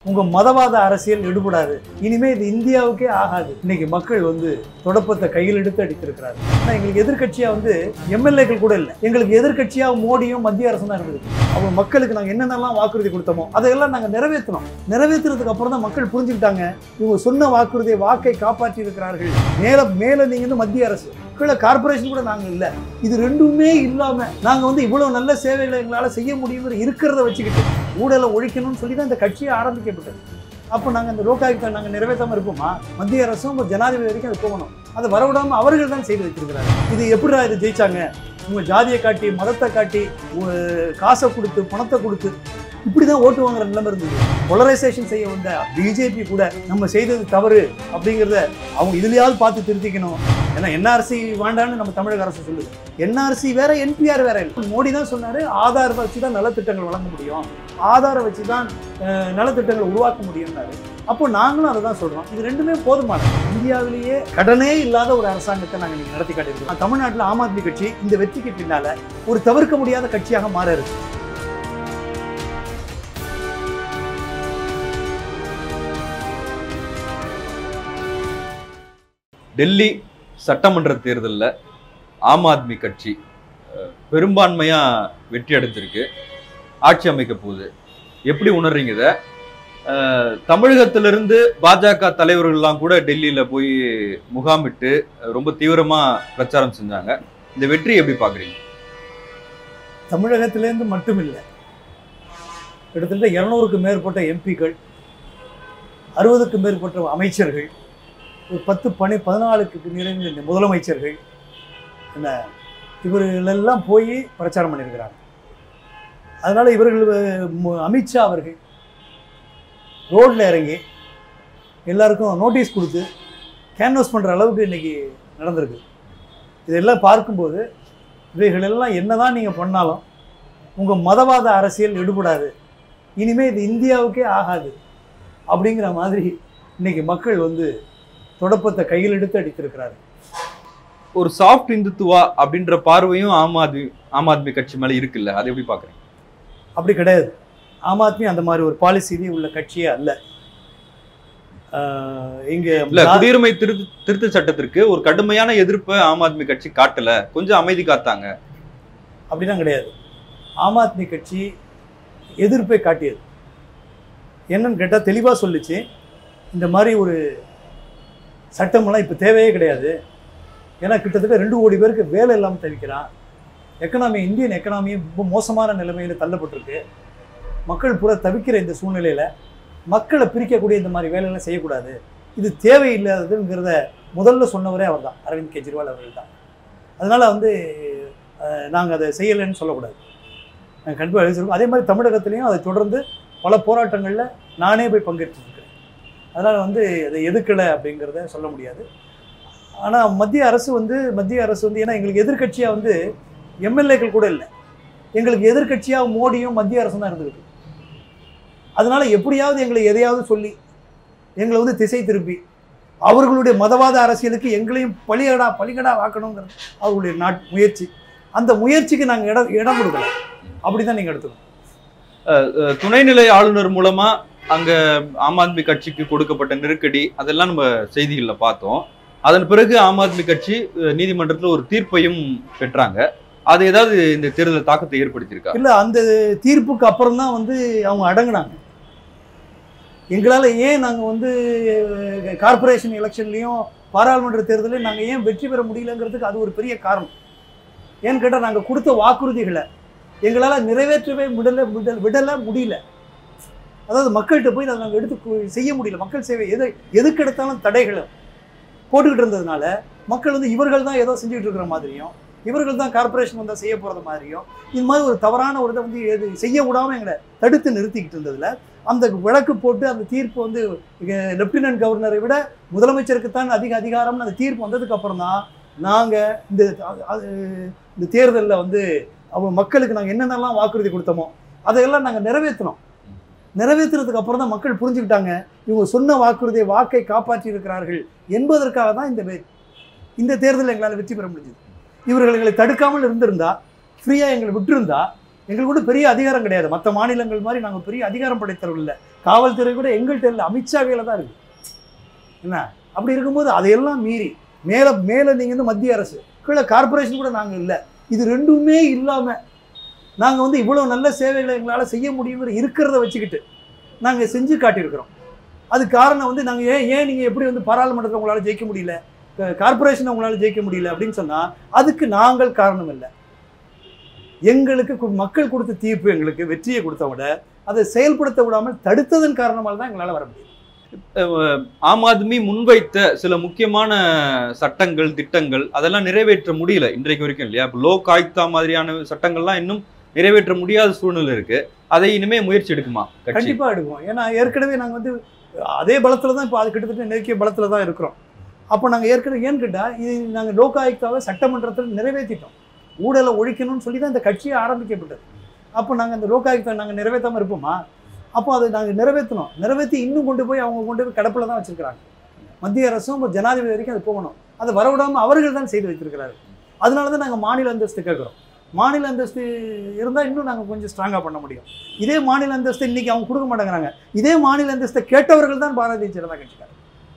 உங்க மதவாத அரசியல் எடுபடாது. இனிமே இது இந்தியாவுக்கே ஆகாது. இன்னைக்கு மக்கள் வந்து தொடப்பத்தை கையில் எடுத்து அடித்திருக்கிறாரு. ஆனா எங்களுக்கு எதிர்கட்சியா வந்து எம்எல்ஏக்கள் கூட இல்லை. எங்களுக்கு எதிர்கட்சியா மோடியும் மத்திய அரசும் தான் இருந்தது. அவங்க மக்களுக்கு நாங்கள் என்னென்னலாம் வாக்குறுதி கொடுத்தோமோ அதையெல்லாம் நாங்கள் நிறைவேற்றணும். நிறைவேற்றுறதுக்கு அப்புறம் தான் மக்கள் புரிஞ்சுக்கிட்டாங்க இவங்க சொன்ன வாக்குறுதியை வாக்கை காப்பாற்றி இருக்கிறார்கள். மேல நீங்க வந்து மத்திய அரசு கீழே கார்பரேஷன் கூட நாங்கள் இல்லை. இது ரெண்டுமே இல்லாம நாங்க வந்து இவ்வளவு நல்ல சேவைகளை எங்களால் செய்ய முடியுங்கிற இருக்கிறத வச்சுக்கிட்டு ஊழலை ஒழிக்கணும்னு சொல்லி தான் இந்த கட்சியை ஆரம்பிக்கப்பட்டது. அப்போ நாங்கள் இந்த லோகாயுக்தா நாங்கள் நிறைவேற்றாமல் இருப்போமா? மத்திய அரசும் ஜனாதிபதி வரைக்கும் அது போகணும். அதை வரவிடாமல் அவர்கள் தான் செய்து வச்சிருக்கிறாங்க. இது எப்படிடா இது ஜெயிச்சாங்க? உங்க ஜாதியை காட்டி, மதத்தை காட்டி, காசை கொடுத்து, பணத்தை கொடுத்து இப்படி தான் ஓட்டு வாங்குற நிலைமை இருந்தது. போலரைசேஷன் செய்ய வந்த பிஜேபி கூட நம்ம செய்தது தவறு அப்படிங்கிறத அவங்க இதுலையாவது பார்த்து திருத்திக்கணும். ஏன்னா என்ஆர்சி வேண்டான்னு நம்ம தமிழக அரசு சொல்லுது. என்ஆர்சி வேற, என்பிஆர் வேற இல்லை. மோடி தான் சொன்னாரு ஆதார் வச்சு தான் நலத்திட்டங்கள் வழங்க முடியும், ஆதாரை வச்சு தான் நலத்திட்டங்களை உருவாக்க முடியும்னாரு. அப்போ நாங்களும் அதை தான் சொல்றோம். இது ரெண்டுமே போதுமானது. இந்தியாவிலேயே கடனே இல்லாத ஒரு அரசாங்கத்தை நாங்கள் இன்னைக்கு நடத்தி காட்டியிருக்கோம். தமிழ்நாட்டில் ஆம் ஆத்மி கட்சி இந்த வெற்றிக்கு பின்னால ஒரு தவிர்க்க முடியாத கட்சியாக மாற இருக்கு. டெல்லி சட்டமன்ற தேர்தலில் ஆம் ஆத்மி கட்சி பெரும்பான்மையாக வெற்றி அடைஞ்சிருக்கு, ஆட்சி அமைக்க போகுது. எப்படி உணர்றீங்க இதை? தமிழகத்திலிருந்து பாஜக தலைவர்கள்லாம் கூட டெல்லியில் போய் முகாமிட்டு ரொம்ப தீவிரமாக பிரச்சாரம் செஞ்சாங்க. இந்த வெற்றி எப்படி பார்க்குறீங்க? தமிழகத்திலேருந்து மட்டும் இல்லை, கிட்டத்தட்ட 200க்கும் மேற்பட்ட எம்பிக்கள், 60க்கும் மேற்பட்ட அமைச்சர்கள், ஒரு 10-14க்கு நிறைந்த முதலமைச்சர்கள் என்ன இவர்களெல்லாம் போய் பிரச்சாரம் பண்ணியிருக்கிறாங்க. அதனால் இவர்கள் அமித்ஷா அவர்கள் ரோட்டில் இறங்கி எல்லாருக்கும் நோட்டீஸ் கொடுத்து கேன்வாஸ் பண்ணுற அளவுக்கு இன்றைக்கி நடந்திருக்கு. இதெல்லாம் பார்க்கும்போது இவைகளெல்லாம் என்ன தான் நீங்கள் பண்ணாலும் உங்கள் மதவாத அரசியல் எடுபடாது, இனிமேல் இது இந்தியாவுக்கே ஆகாது அப்படிங்கிற மாதிரி இன்றைக்கி மக்கள் வந்து தொடப்பத்தை கையில் எடுத்து அடித்திருக்கிறாரு. ஒரு சாஃப்ட் இந்துத்துவா அப்படின்ற பார்வையும் ஆம் ஆத்மி கட்சி மேலே இருக்குல்ல, அதை எப்படி பார்க்குறீங்க? அப்படி கிடையாது. ஆம் ஆத்மி அந்த மாதிரி ஒரு பாலிசி உள்ள கட்சியே அல்ல. இங்கே குடியுரிமை திருத்த சட்டத்திற்கு ஒரு கடுமையான எதிர்ப்பை ஆம் ஆத்மி கட்சி காட்டல, கொஞ்சம் அமைதி காத்தாங்க. அப்படிலாம் கிடையாது. ஆம் ஆத்மி கட்சி எதிர்ப்பை காட்டியது. என்னன்னு கேட்டால் தெளிவாக சொல்லிச்சு, இந்த மாதிரி ஒரு சட்டமெல்லாம் இப்போ தேவையே கிடையாது. ஏன்னா கிட்டத்தட்ட 2 கோடி பேருக்கு வேலை இல்லாமல் தவிக்கிறான். இந்தியன் எக்கனாமியும் ரொம்ப மோசமான நிலைமையில் தள்ளப்பட்டிருக்கு. மக்கள் பூரா தவிக்கிற இந்த சூழ்நிலையில் மக்களை பிரிக்கக்கூடிய இந்த மாதிரி வேலையெல்லாம் செய்யக்கூடாது, இது தேவையில்லாததுங்கிறத முதல்ல சொன்னவரே அவர் தான், அரவிந்த் கெஜ்ரிவால் அவர்கள் தான். அதனால் வந்து நாங்கள் அதை செய்யலைன்னு சொல்லக்கூடாது, நாங்கள் கண்டிப்பாக எழுதிருக்கோம். அதே மாதிரி தமிழகத்துலேயும் அதை தொடர்ந்து பல போராட்டங்களில் நானே போய் பங்கேற்றிருக்கேன். அதனால் வந்து அதை எதிர்க்கலை அப்படிங்கிறத சொல்ல முடியாது. ஆனால் மத்திய அரசு வந்து ஏன்னா எங்களுக்கு எதிர்கட்சியாக வந்து எம்எல்ஏக்கள் கூட இல்லை. எங்களுக்கு எதிர்கட்சியாக மோடியும் மத்திய அரசும் தான் இருந்துக்கிட்டு. அதனால எப்படியாவது எங்களை எதையாவது சொல்லி எங்களை வந்து திசை திருப்பி அவர்களுடைய மதவாத அரசியலுக்கு எங்களையும் பலிகடா வாக்கணுங்கிறது அவர்களுடைய முயற்சி. அந்த முயற்சிக்கு நாங்கள் இடம் கொடுக்கல. அப்படிதான் நீங்கள் எடுத்துக்கணும். துணைநிலை ஆளுநர் மூலமா அங்க ஆம் ஆத்மி கட்சிக்கு கொடுக்கப்பட்ட நெருக்கடி அதெல்லாம் நம்ம செய்திகள்ல பார்த்தோம். அதன் பிறகு ஆம் ஆத்மி கட்சி நீதிமன்றத்தில் ஒரு தீர்ப்பையும் பெற்றாங்க. அது ஏதாவது இந்த தேர்தல் தாக்கத்தை ஏற்படுத்தியிருக்கா? இல்லை, அந்த தீர்ப்புக்கு அப்புறம் தான் வந்து அவங்க அடங்கினாங்க. எங்களால் ஏன் நாங்கள் வந்து கார்பரேஷன் எலெக்ஷன்லையும் பாராளுமன்ற தேர்தலையும் நாங்கள் ஏன் வெற்றி பெற முடியலங்கிறதுக்கு அது ஒரு பெரிய காரணம். ஏன்னு கேட்டால் நாங்கள் கொடுத்த வாக்குறுதிகளை எங்களால் நிறைவேற்றவே விடலை முடியல. அதாவது மக்கள்கிட்ட போய் அதை நாங்கள் எடுத்து செய்ய முடியல. மக்கள் சேவை எதுக்கு எடுத்தாலும் தடைகளை போட்டுக்கிட்டு இருந்ததுனால மக்கள் வந்து இவர்கள் தான் ஏதோ செஞ்சுக்கிட்டு இருக்கிற மாதிரியும், இவர்கள் தான் கார்பரேஷன் வந்தால் செய்ய போகிறது மாதிரியும், இது மாதிரி ஒரு தவறான ஒரு இதை வந்து எது செய்ய விடாமல் எங்களை தடுத்து நிறுத்திக்கிட்டு இருந்ததில் அந்த வழக்கு போட்டு அந்த தீர்ப்பு வந்து லெப்டினன்ட் கவர்னரை விட முதலமைச்சருக்குத்தான் அதிக அதிகாரம்னு அந்த தீர்ப்பு வந்ததுக்கு அப்புறம் தான் நாங்கள் இந்த தேர்தலில் வந்து அவங்க மக்களுக்கு நாங்கள் என்னென்னலாம் வாக்குறுதி கொடுத்தோமோ அதையெல்லாம் நாங்கள் நிறைவேற்றினோம். நிறைவேற்றுறதுக்கு அப்புறம் தான் மக்கள் புரிஞ்சுக்கிட்டாங்க இவங்க சொன்ன வாக்குறுதியை வாக்கை காப்பாற்றி இருக்கிறார்கள் என்பதற்காக தான் இந்த தேர்தலில் எங்களால் வெற்றி பெற முடிஞ்சது. இவர்கள் எங்களை தடுக்காமல் இருந்திருந்தா, ஃப்ரீயாக எங்களை விட்டுருந்தா எங்களுக்கு கூட பெரிய அதிகாரம் கிடையாது. மற்ற மாநிலங்கள் மாதிரி நாங்கள் பெரிய அதிகாரம் படைத்தவர்கள் இல்லை. காவல்துறை கூட எங்கள்கிட்ட இல்லை, அமித்ஷா கையில் தான் இருக்குது. என்ன அப்படி இருக்கும்போது அதையெல்லாம் மீறி மேலே மேலே நீங்கள் வந்து மத்திய அரசு, கீழே கார்பரேஷன் கூட நாங்கள் இல்லை. இது ரெண்டுமே இல்லாமல் நாங்கள் வந்து இவ்வளோ நல்ல சேவைகளை எங்களால் செய்ய முடியுங்கிற இருக்கிறத வச்சுக்கிட்டு நாங்கள் செஞ்சு காட்டியிருக்கிறோம். அது காரணம் வந்து நாங்கள் ஏன் நீங்கள் எப்படி வந்து பாராளுமன்றத்தில் உங்களால் ஜெயிக்க முடியல, கார்பரேஷனை உங்களால் ஜெயிக்க முடியல அப்படின்னு சொன்னால் அதுக்கு நாங்கள் காரணம் இல்லை. எங்களுக்கு மக்கள் கொடுத்த தீர்ப்பு எங்களுக்கு வெற்றியை கொடுத்த விட அதை செயல்படுத்த விடாமல் தடுத்ததன் காரணமாக தான் எங்களால் வர முடியும். ஆம் ஆத்மி முன்வைத்த சில முக்கியமான சட்டங்கள் திட்டங்கள் அதெல்லாம் நிறைவேற்ற முடியல இன்றைக்கு வரைக்கும் இல்லையா? லோக் ஆயுக்தா மாதிரியான சட்டங்கள்லாம் இன்னும் நிறைவேற்ற முடியாத சூழ்நிலை இருக்கு. அதை இனிமே முயற்சி எடுக்குமா? கண்டிப்பா எடுக்கும். ஏன்னா ஏற்கனவே நாங்கள் வந்து அதே பலத்துல தான் இப்போ அது கிட்டத்தட்ட நெருக்கிய பலத்துல தான் இருக்கிறோம். அப்போ நாங்கள் ஏற்கனவே ஏன்னு கேட்டால் இது நாங்கள் லோக் ஆயுக்தாவை சட்டமன்றத்தில் நிறைவேற்றிட்டோம். ஊழலை ஒழிக்கணும்னு சொல்லி தான் இந்த கட்சியை ஆரம்பிக்கப்பட்டது. அப்போ நாங்கள் அந்த லோக் ஆயுக்தா நாங்கள் நிறைவேற்றாமல் இருப்போமா? அப்போ அதை நாங்கள் நிறைவேற்றணும். நிறைவேற்றி இன்னும் கொண்டு போய் அவங்க கொண்டு போய் கடப்பில் தான் வச்சுருக்கிறாங்க. மத்திய அரசும் ஜனாதிபதி வரைக்கும் அது போகணும். அதை வரவிடாமல் அவர்கள் தான் செய்து வைத்திருக்கிறாரு. அதனால தான் நாங்கள் மாநில அந்தஸ்து கேட்குறோம். மாநில அந்தஸ்து இருந்தால் இன்னும் நாங்கள் கொஞ்சம் ஸ்ட்ராங்காக பண்ண முடியும். இதே மாநில அந்தஸ்து இன்றைக்கி அவங்க கொடுக்க மாட்டேங்கிறாங்க. இதே மாநில அந்தஸ்தை கேட்டவர்கள் தான் பாரதிய ஜனதா கட்சிக்காரர்.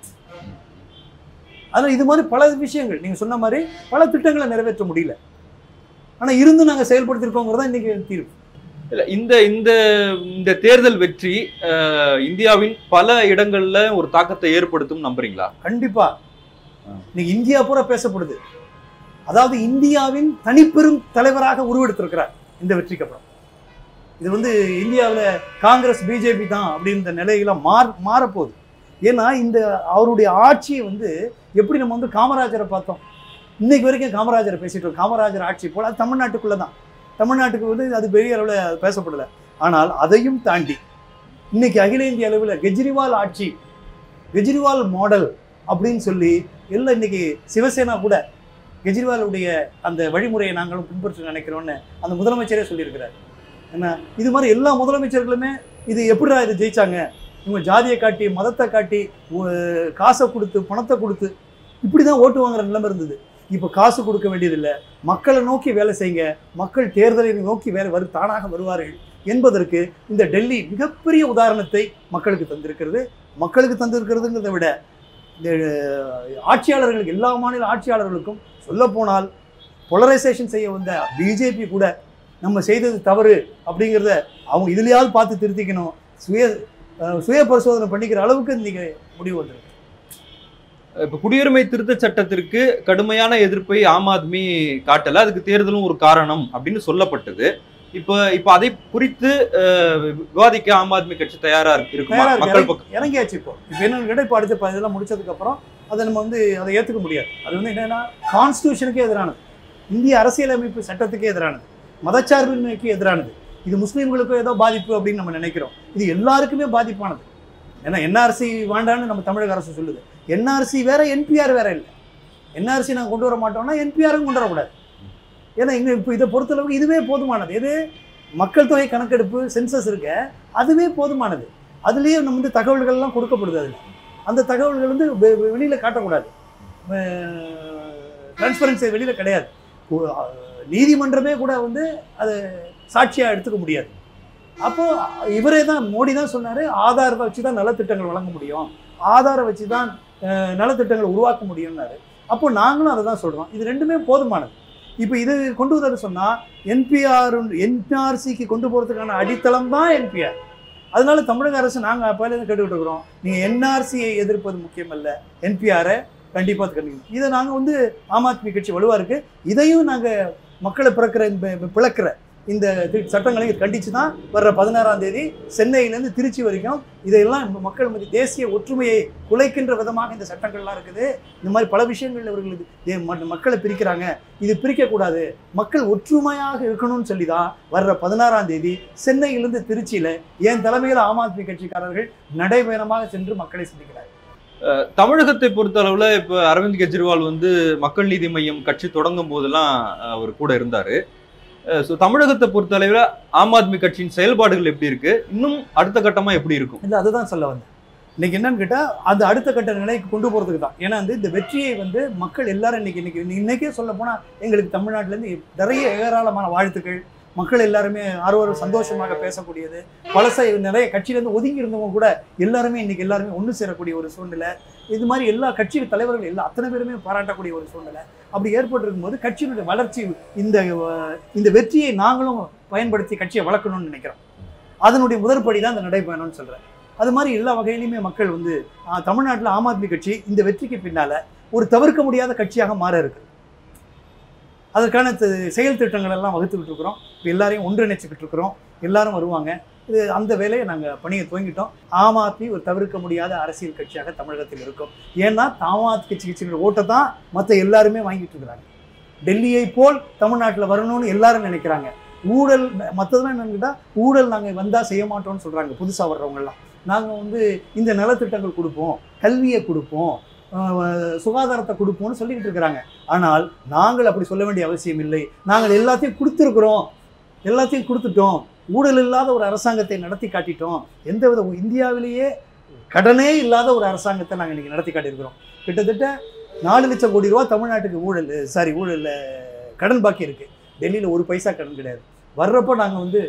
அதனால் இது மாதிரி பல விஷயங்கள் நீங்கள் சொன்ன மாதிரி பல திட்டங்களை நிறைவேற்ற முடியல. ஆனால் இருந்தும் நாங்கள் செயல்படுத்தியிருக்கோங்கிறது தான் இன்றைக்கி தீர்வு. இல்லை, இந்த இந்த இந்த தேர்தல் வெற்றி இந்தியாவின் பல இடங்கள்ல ஒரு தாக்கத்தை ஏற்படுத்தும் நம்புறீங்களா? கண்டிப்பா. இன்னைக்கு இந்தியா பூரா பேசப்படுது. அதாவது இந்தியாவின் தனிப்பெரும் தலைவராக உருவெடுத்திருக்கிறார் இந்த வெற்றிக்கு அப்புறம். இது வந்து இந்தியாவில் காங்கிரஸ் பிஜேபி தான் அப்படின்ற நிலையெல்லாம் மாறப்போகுது. ஏன்னா இந்த அவருடைய ஆட்சியை வந்து எப்படி நம்ம வந்து காமராஜரை பார்த்தோம், இன்னைக்கு வரைக்கும் காமராஜரை பேசிட்டு இருக்கோம். காமராஜர் ஆட்சி போல் அது தமிழ்நாட்டுக்குள்ளே தான். தமிழ்நாட்டுக்கு வந்து அது பெரிய அளவில் பேசப்படலை. ஆனால் அதையும் தாண்டி இன்னைக்கு அகில இந்திய அளவில் கெஜ்ரிவால் ஆட்சி, கெஜ்ரிவால் மாடல் அப்படின்னு சொல்லி எல்லாம் இன்னைக்கு சிவசேனா கூட கெஜ்ரிவாலுடைய அந்த வழிமுறையை நாங்களும் பின்பற்ற நினைக்கிறோன்னு அந்த முதலமைச்சரே சொல்லியிருக்கிறார். ஏன்னா இது மாதிரி எல்லா முதலமைச்சர்களுமே இது எப்படிடா இது ஜெயிச்சாங்க, இவங்க ஜாதியை காட்டி மதத்தை காட்டி காசை கொடுத்து பணத்தை கொடுத்து இப்படி தான் ஓட்டு வாங்குற நிலைமை இருந்தது. இப்போ காசு கொடுக்க வேண்டியதில்லை, மக்களை நோக்கி வேலை செய்யுங்க, மக்கள் தேர்தலை நோக்கி தானாக வருவார்கள் என்பதற்கு இந்த டெல்லி மிகப்பெரிய உதாரணத்தை மக்களுக்கு தந்திருக்கிறது. மக்களுக்கு தந்திருக்கிறதுங்கிறத விட இந்த ஆட்சியாளர்களுக்கு, எல்லா மாநில ஆட்சியாளர்களுக்கும் சொல்லப்போனால் போலரைசேஷன் செய்ய வந்த பிஜேபி கூட நம்ம செய்தது தவறு அப்படிங்கிறத அவங்க இதுலையாவது பார்த்து திருத்திக்கணும், சுய பரிசோதனை பண்ணிக்கிற அளவுக்கு இன்றைக்கி முடிவு வந்திருக்கு. இப்போ குடியுரிமை திருத்த சட்டத்திற்கு கடுமையான எதிர்ப்பை ஆம் ஆத்மி காட்டல, அதுக்கு தேர்தலும் ஒரு காரணம் அப்படின்னு சொல்லப்பட்டது. இப்போ அதை குறித்து விவாதிக்க ஆம் ஆத்மி கட்சி தயாரா இருக்குமா? மக்கள் பக்கம் இறங்கியாச்சு. இப்போ என்னன்னு கேட்டால் இப்போ அடுத்த இதெல்லாம் முடிச்சதுக்கு அப்புறம் அதை நம்ம வந்து அதை ஏற்றுக்க முடியாது. அது வந்து என்னன்னா கான்ஸ்டியூஷனுக்கே எதிரானது, இந்திய அரசியலமைப்பு சட்டத்துக்கே எதிரானது, மதச்சார்பின்மைக்கு எதிரானது. இது முஸ்லீம்களுக்கும் ஏதோ பாதிப்பு அப்படின்னு நம்ம நினைக்கிறோம். இது எல்லாருக்குமே பாதிப்பானது. ஏன்னா என்ஆர்சி வேண்டான்னு நம்ம தமிழக அரசு சொல்லுது. என்ஆர்சி வேற, என்பிஆர் வேற இல்லை. என்ஆர்சி நாங்கள் கொண்டு வர மாட்டோம்னா என்பிஆரும் கொண்டு வரக்கூடாது. ஏன்னா இங்கே இப்போ இதை பொறுத்தளவுக்கு இதுவே போதுமானது. எது மக்கள் தொகை கணக்கெடுப்பு சென்சஸ் இருக்க அதுவே போதுமானது. அதுலேயே நம்ம வந்து தகவல்கள்லாம் கொடுக்கப்படுது. அதில் அந்த தகவல்கள் வந்து வெளியில் காட்டக்கூடாது, டிரான்ஸ்பரன்சி வெளியில் கிடையாது. நீதிமன்றமே கூட வந்து அதை சாட்சியாக எடுத்துக்க முடியாது. அப்போது இவரே தான், மோடி தான் சொன்னார், ஆதாரத்தை வச்சு தான் நலத்திட்டங்கள் வழங்க முடியும், ஆதாரம் வச்சு தான் நலத்திட்டங்களை உருவாக்க முடியும்னாரு. அப்போ நாங்களும் அதை தான் சொல்கிறோம். இது ரெண்டுமே போதுமானது. இப்போ இது கொண்டு வர சொன்னால் என்ஆர்சிக்கு கொண்டு போகிறதுக்கான அடித்தளம் தான் என்பிஆர். அதனால தமிழக அரசு நாங்கள் அப்போலேருந்து கேட்டுக்கிட்டு இருக்கிறோம், நீங்கள் என்ஆர்சியை எதிர்ப்பது முக்கியம் அல்ல, என்பிஆரை கண்டிப்பாக கண்டிக்கணும். இதை நாங்கள் வந்து ஆம் ஆத்மி கட்சி வலுவாக இருக்குது. இதையும் நாங்கள் மக்களை பிளக்கிற இந்த சட்டங்களை கண்டித்து தான் வர்ற 16ஆம் தேதி சென்னையிலேருந்து திருச்சி வரைக்கும் இதையெல்லாம் மக்கள் மத்திய தேசிய ஒற்றுமையை குலைக்கின்ற விதமாக இந்த சட்டங்கள்லாம் இருக்குது. இந்த மாதிரி பல விஷயங்கள் இவர்களுக்கு மக்களை பிரிக்கிறாங்க, இது பிரிக்கக்கூடாது, மக்கள் ஒற்றுமையாக இருக்கணும்னு சொல்லி தான் வர்ற 16ஆம் தேதி சென்னையிலேருந்து திருச்சியில் என் தலைமையில் ஆம் ஆத்மி கட்சிக்காரர்கள் நடைபயணமாக சென்று மக்களை சந்திக்கிறார்கள். தமிழகத்தை பொறுத்த அளவில் இப்போ அரவிந்த் கெஜ்ரிவால் வந்து மக்கள் நீதி மையம் கட்சி தொடங்கும் போதெல்லாம் அவர் கூட இருந்தார். ஸோ தமிழகத்தை பொறுத்தளவில் ஆம் ஆத்மி கட்சியின் செயல்பாடுகள் எப்படி இருக்கு, இன்னும் அடுத்த கட்டமாக எப்படி இருக்கும்? இல்லை, அதுதான் சொல்ல வந்தேன். இன்னைக்கு என்னன்னு கேட்டால் அது அடுத்த கட்ட நிலைக்கு கொண்டு போகிறதுக்கு தான். ஏன்னா வந்து இந்த வெற்றியை வந்து மக்கள் எல்லாரும் இன்னைக்கே சொல்ல போனால் எங்களுக்கு தமிழ்நாட்டிலேருந்து நிறைய ஏராளமான வாழ்த்துக்கள், மக்கள் எல்லாருமே ஆர்வம் சந்தோஷமாக பேசக்கூடியது. பழசை நிறைய கட்சியிலேருந்து ஒதுங்கி இருந்தவங்க கூட எல்லாருமே இன்னைக்கு எல்லாருமே ஒன்று சேரக்கூடிய ஒரு சூழ்நிலை. இது மாதிரி எல்லா கட்சி தலைவர்கள் அத்தனை பேருமே பாராட்டக்கூடிய ஒரு சூழ்நிலை அப்படி ஏற்பட்டிருக்கும் போது கட்சியினுடைய வளர்ச்சி இந்த வெற்றியை நாங்களும் பயன்படுத்தி கட்சியை வளர்க்கணும்னு நினைக்கிறோம். அதனுடைய முதற்படி தான் இந்த நடைபயணம்னு சொல்கிறேன். அது மாதிரி எல்லா வகையிலுமே மக்கள் வந்து தமிழ்நாட்டில் ஆம் ஆத்மி கட்சி இந்த வெற்றிக்கு பின்னால் ஒரு தவிர்க்க முடியாத கட்சியாக மாற இருக்கு. அதற்கான செயல் திட்டங்கள் எல்லாம் வகுத்துக்கிட்டு இருக்கிறோம். இப்போ எல்லாரையும் ஒன்றிணைச்சிக்கிட்டு இருக்கிறோம். எல்லாரும் வருவாங்க. இது அந்த வேலையை நாங்கள் பணியை துவங்கிட்டோம். ஆம் ஆத்மி ஒரு தவிர்க்க முடியாத அரசியல் கட்சியாக தமிழகத்தில் இருக்கும். ஏன்னா ஆம் ஆத்மி கட்சியோட ஓட்டை தான் மற்ற எல்லாருமே வாங்கிட்டு இருக்கிறாங்க. டெல்லியை போல் தமிழ்நாட்டில் வரணும்னு எல்லாரும் நினைக்கிறாங்க. ஊழல் மற்றதெல்லாம் என்னன்னு கேட்டால் ஊழல் நாங்கள் வந்தால் செய்ய மாட்டோம்னு சொல்கிறாங்க புதுசாக வர்றவங்கெல்லாம். நாங்கள் வந்து இந்த நலத்திட்டங்கள் கொடுப்போம், கல்வியை கொடுப்போம், சுகாதாரத்தை கொடுப்போம்னு சொல்லிக்கிட்டு இருக்கிறாங்க. ஆனால் நாங்கள் அப்படி சொல்ல வேண்டிய அவசியம் இல்லை. நாங்கள் எல்லாத்தையும் கொடுத்துருக்குறோம், எல்லாத்தையும் கொடுத்துட்டோம். ஊழல் இல்லாத ஒரு அரசாங்கத்தை நடத்தி காட்டிட்டோம். எந்தவித இந்தியாவிலேயே கடனே இல்லாத ஒரு அரசாங்கத்தை நாங்கள் இன்றைக்கி நடத்தி காட்டியிருக்கிறோம். கிட்டத்தட்ட 4 லட்சம் கோடி ரூபா தமிழ்நாட்டுக்கு ஊழலில் கடன் பாக்கி இருக்குது. டெல்லியில் ஒரு பைசா கடன் கிடையாது. வர்றப்போ நாங்கள் வந்து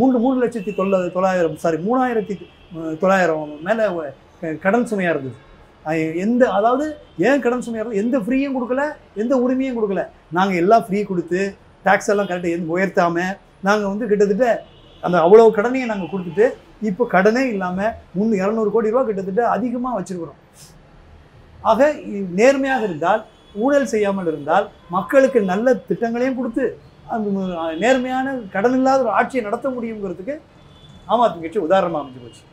3,900,000 மேலே கடன் சுமையாக இருந்தது. அதாவது ஏன் கடன் சுமையாக இருந்தது? எந்த ஃப்ரீயும் கொடுக்கல, எந்த உரிமையும் கொடுக்கல. நாங்கள் எல்லாம் ஃப்ரீ கொடுத்து டேக்ஸ் எல்லாம் கரெக்டாக உயர்த்தாமல் நாங்கள் வந்து கிட்டத்தட்ட அந்த அவ்வளோ கடனையும் நாங்கள் கொடுத்துட்டு இப்போ கடனே இல்லாமல் 200 கோடி ரூபா கிட்டத்தட்ட அதிகமாக வச்சுருக்கிறோம். ஆக நேர்மையாக இருந்தால், ஊழல் செய்யாமல் இருந்தால், மக்களுக்கு நல்ல திட்டங்களையும் கொடுத்து அந்த நேர்மையான கடன் இல்லாத ஒரு ஆட்சியை நடத்த முடியுங்கிறதுக்கு ஆம் ஆத்மி கட்சி உதாரணமாக அமைஞ்சு போச்சு.